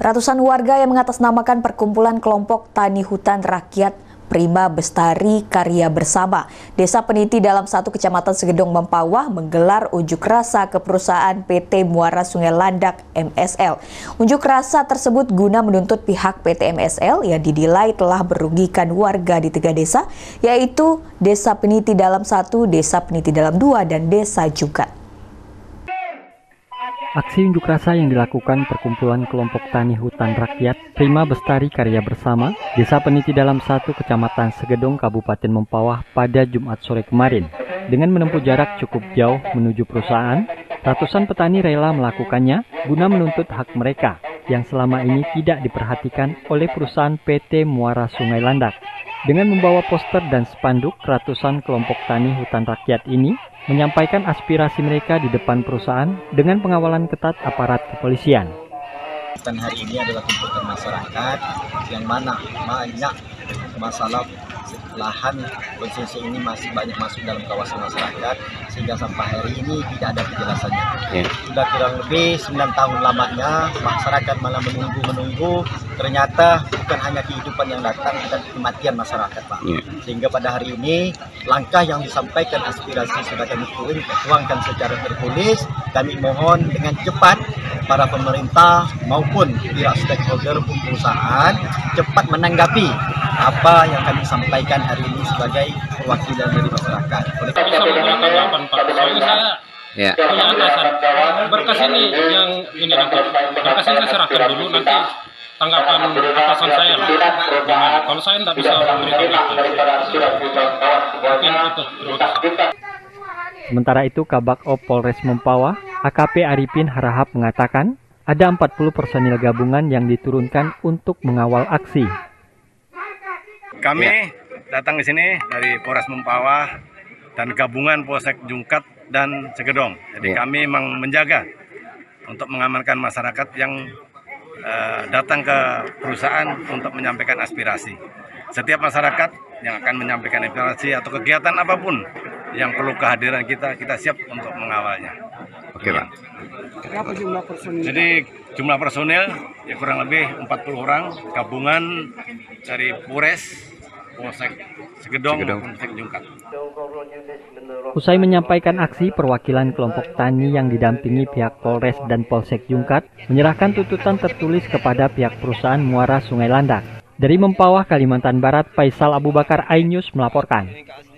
Ratusan warga yang mengatasnamakan perkumpulan kelompok tani hutan rakyat Prima Bestari Karya Bersama Desa Peniti dalam satu kecamatan Segedong Mempawah menggelar unjuk rasa ke perusahaan PT Muara Sungai Landak MSL. Unjuk rasa tersebut guna menuntut pihak PT MSL yang dinilai telah merugikan warga di 3 desa, yaitu Desa Peniti dalam 1, Desa Peniti dalam 2, dan Desa Jungkat. Aksi unjuk rasa yang dilakukan perkumpulan kelompok tani hutan rakyat Prima Bestari Karya Bersama Desa Peniti dalam 1 Kecamatan Segedong Kabupaten Mempawah pada Jumat sore kemarin. Dengan menempuh jarak cukup jauh menuju perusahaan, ratusan petani rela melakukannya guna menuntut hak mereka yang selama ini tidak diperhatikan oleh perusahaan PT Muara Sungai Landak. Dengan membawa poster dan spanduk, ratusan kelompok tani hutan rakyat ini menyampaikan aspirasi mereka di depan perusahaan dengan pengawalan ketat aparat kepolisian. Dan hari ini adalah tuntutan masyarakat yang mana banyak masalah lahan konsesi ini masih banyak masuk dalam kawasan masyarakat sehingga sampai hari ini tidak ada kejelasannya. Sudah kurang lebih 9 tahun lamanya masyarakat malah menunggu, ternyata bukan hanya kehidupan yang datang dan kematian masyarakat, Pak. Sehingga pada hari ini langkah yang disampaikan aspirasi sudah kami tuangkan secara tertulis. Kami mohon dengan cepat para pemerintah maupun pihak stakeholder perusahaan cepat menanggapi apa yang kami sampaikan hari ini sebagai perwakilan dari masyarakat. Bisa menggunakan 84. Soalnya saya punya atasan. Berkas ini yang ini nanti. Berkas ini saya serahkan dulu, nanti tanggapan atasan saya lah. Gimana? Kalau saya tidak bisa memberikan mungkin itu. Sementara itu, Kabak Op Polres Mempawah, AKP Arifin Harahap mengatakan ada 40 personil gabungan yang diturunkan untuk mengawal aksi. Kami datang ke sini dari Polres Mempawah dan gabungan Polsek Jungkat dan Segedong. Jadi kami memang menjaga untuk mengamankan masyarakat yang datang ke perusahaan untuk menyampaikan aspirasi. Setiap masyarakat yang akan menyampaikan aspirasi atau kegiatan apapun yang perlu kehadiran kita siap untuk mengawalnya. Oke, Pak. Berapa jumlah personil? Jadi jumlah personil ya kurang lebih 40 orang gabungan dari Polres, Polsek Segedong, Polsek Jungkat. Usai menyampaikan aksi, perwakilan kelompok tani yang didampingi pihak Polres dan Polsek Jungkat menyerahkan tuntutan tertulis kepada pihak perusahaan Muara Sungai Landak. Dari Mempawah, Kalimantan Barat, Faisal Abu Bakar, iNews melaporkan.